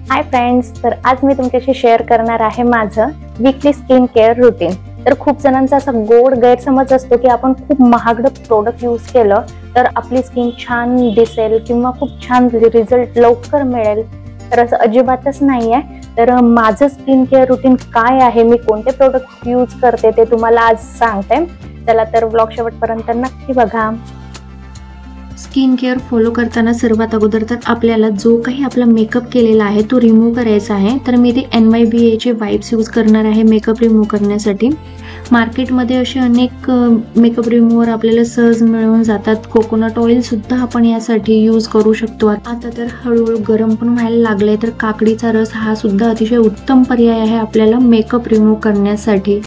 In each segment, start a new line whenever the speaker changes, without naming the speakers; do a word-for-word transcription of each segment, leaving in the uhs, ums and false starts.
Hi friends, तर आज मी तुमच्याशी शेअर करणार आहे माझं वीकली स्किन केअर रुटीन। तर खूप जणांचा असा गोड गैरसमज असतो की आपण खूप महागडं प्रोडक्ट यूज केलं तर आपली स्किन छान दिसेल किंवा खूप छान रिझल्ट लवकर मिळेल, तर असं अजिबातच नाही आहे। तर माझं स्किन केअर रुटीन काय आहे, मी कोणते प्रोडक्ट यूज करते ते तुम्हाला आज सांगते। चला तर व्लॉग शेवटपर्यंत नक्की बघा।
स्किन केअर फॉलो करताना सर्वात अगोदर तर आपल्याला जो काही आपला मेकअप केलेला आहे तो रिमूव्ह करायचा आहे। तर मी ते N Y B H wipes use करणार आहे मेकअप रिमूव्ह करण्यासाठी। मार्केटमध्ये असे अनेक मेकअप रिमूव्हर आपल्याला सहज मिळून जातात। कोकोनट ऑइल सुद्धा आपण यासाठी यूज करू शकतो। आता तर हळूहळू गरम पण व्हायला लागले, तर काकडीचा रस हा सुद्धा अतिशय उत्तम पर्याय आहे आपल्याला मेकअप रिमूव्ह करण्यासाठी।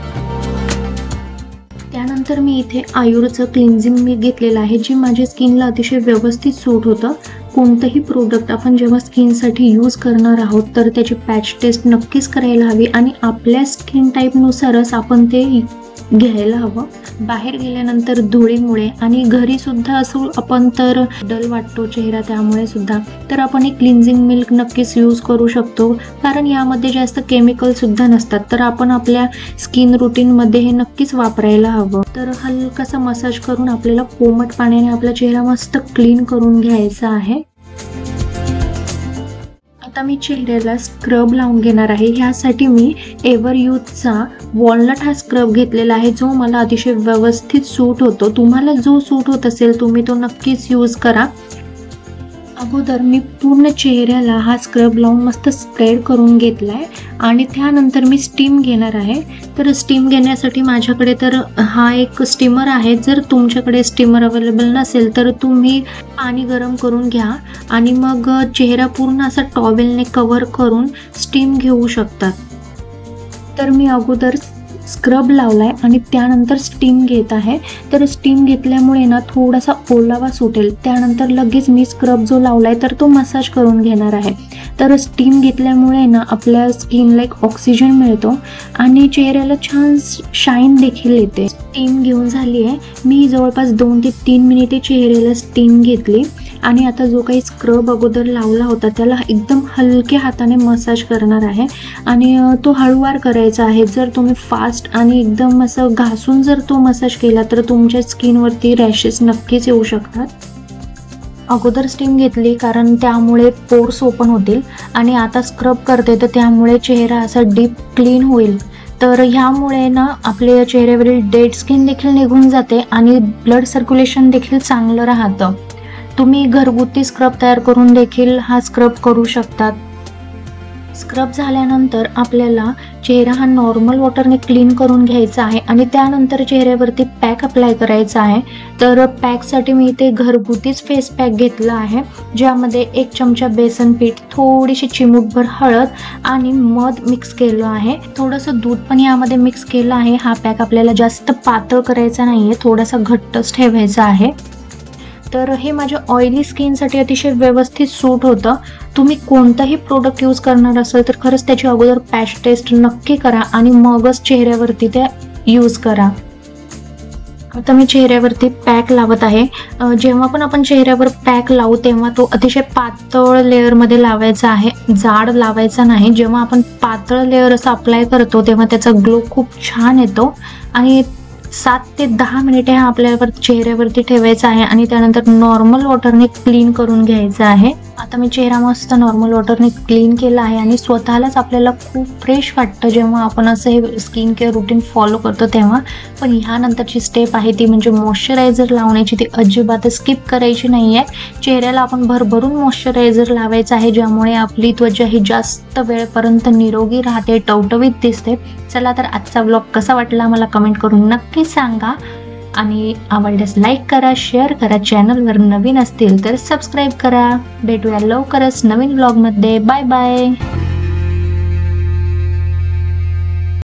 त्यानंतर मी इथे आयुर्वेदचं क्लिन्झिंग मी घेतलेलं आहे, जे माझ्या स्किनला अतिशय व्यवस्थित सूट होतं। कोणतंही प्रोडक्ट आपण जेव्हा स्किनसाठी यूज करणार आहोत तर त्याची पॅच टेस्ट नक्कीच करायला हवी आणि आपल्या स्किन टाईपनुसारच आपण ते घ्यायला हवं। बाहेर गेल्यानंतर धुळीमुळे आणि घरी सुद्धा असो आपण तर डल वाटतो चेहरा, त्यामुळे सुद्धा तर आपण एक क्लिन्झिंग मिल्क नक्कीच यूज करू शकतो, कारण यामध्ये जास्त केमिकल सुद्धा नसतात। तर आपण आपल्या स्किन रुटीनमध्ये हे नक्कीच वापरायला हवं। तर हलकासा मसाज करून आपल्याला कोमट पाण्याने आपला चेहरा मस्त क्लीन करून घ्यायचा आहे। आता मी चेहऱ्याला स्क्रब लावून घेणार आहे। ह्यासाठी मी एव्हर यूथचा वॉलनट हा स्क्रब घेतलेला आहे, जो मला अतिशय व्यवस्थित सूट होतो। तुम्हाला जो सूट होत असेल तुम्ही तो नक्कीच यूज करा। अगोदर मी पूर्ण चेहऱ्याला हा स्क्रब लावून मस्त स्प्रेड करून घेतलाय आणि त्यानंतर मी स्टीम घेणार आहे। तर स्टीम घेण्यासाठी माझ्याकडे तर हा एक स्टीमर आहे। जर तुमच्याकडे स्टीमर अवेलेबल नसेल तर तुम्ही पाणी गरम करून घ्या आणि मग चेहरा पूर्ण असा टॉवेलने कव्हर करून स्टीम घेऊ शकतात। तर मी अगोदर स्क्रब लावलाय आणि त्यानंतर स्टीम घेत आहे। तर स्टीम घेतल्यामुळे ना थोडासा ओलावा सुटेल, त्यानंतर लगेच मी स्क्रब जो लावलाय तर तो मसाज करून घेणार आहे। तर स्टीम घेतल्यामुळे ना आपल्या स्किनला एक ऑक्सिजन मिळतो आणि चेहऱ्याला छान शाईन देखील येते। स्टीम घेऊन झाली आहे, मी जवळपास दोन ते तीन मिनिटे चेहऱ्याला स्टीम घेतली आणि आता जो काही स्क्रब अगोदर लावला होता त्याला एकदम हलक्या हाताने मसाज करणार आहे आणि तो हळूवार करायचा आहे। जर तुम्ही फास्ट आणि एकदम असं घासून जर तो मसाज केला तर तुमच्या स्किनवरती रॅशेस नक्कीच येऊ शकतात। अगोदर स्टीम घेतली कारण त्यामुळे पोर्स ओपन होतील आणि आता स्क्रब करते तर त्यामुळे चेहरा असा डीप क्लीन होईल। तर ह्यामुळे ना आपल्या चेहऱ्यावरील डेड स्किन देखील निघून जाते आणि ब्लड सर्क्युलेशन देखील चांगलं राहतं। तुम्ही घरगुती स्क्रब तयार करून देखील हा स्क्रब करू शकतात। स्क्रब झाल्यानंतर आपल्याला चेहरा हा नॉर्मल वॉटरने क्लीन करून घ्यायचा आहे आणि त्यानंतर चेहऱ्यावरती पॅक अप्लाय करायचा आहे। तर पॅकसाठी मी इथे घरगुतीच फेस पॅक घेतला आहे, ज्यामध्ये एक चमचा बेसन पीठ, थोडीशी चिमूटभर हळद आणि मध मिक्स केलं आहे। थोडंसं दूध पण यामध्ये मिक्स केलं आहे। हा पॅक आपल्याला जास्त पातळ करायचा नाही आहे, थोडासा घट्टच ठेवायचा आहे। तर हे माझ्या ऑइली स्किनसाठी अतिशय व्यवस्थित सूट होतं। तुम्ही कोणताही प्रोडक्ट यूज करणार असाल तर खरंच त्याची अगोदर पॅच टेस्ट नक्की करा आणि मगच चेहऱ्यावरती ते यूज करा। आता मी चेहऱ्यावरती पॅक लावत आहे। जेव्हा पण आपण चेहऱ्यावर पॅक लावू तेव्हा तो अतिशय पातळ लेअरमध्ये लावायचा आहे, जाड लावायचा नाही। जेव्हा आपण पातळ लेअर असं अप्लाय करतो तेव्हा त्याचा ग्लो खूप छान येतो आणि सात ते दहा मिनिटे हा आपल्यावर चेहऱ्यावरती ठेवायचा आहे आणि त्यानंतर नॉर्मल वॉटरने क्लीन करून घ्यायचा आहे। आता मी चेहरा मस्त नॉर्मल वॉटरने क्लीन केला आहे आणि स्वतःलाच आपल्याला खूप फ्रेश वाटतं जेव्हा आपण असं हे स्किन केअर रुटीन फॉलो करतो तेव्हा। पण ह्यानंतरची स्टेप आहे ती म्हणजे मॉइश्चरायझर लावण्याची, ती अजिबात स्किप करायची नाही आहे। चेहऱ्याला आपण भरभरून मॉइश्चरायझर लावायचं आहे, ज्यामुळे आपली त्वचा ही जास्त वेळपर्यंत निरोगी राहते, टवटवीत दिसते। चला तर आजचा व्लॉग कसा वाटला मला कमेंट करून नक्की सांगा आणि आवडल्यास लाईक करा, शेअर करा, चॅनलवर नवीन असतील तर सबस्क्राईब करा। भेटूया लवकरच नवीन व्लॉगमध्ये। Bye bye.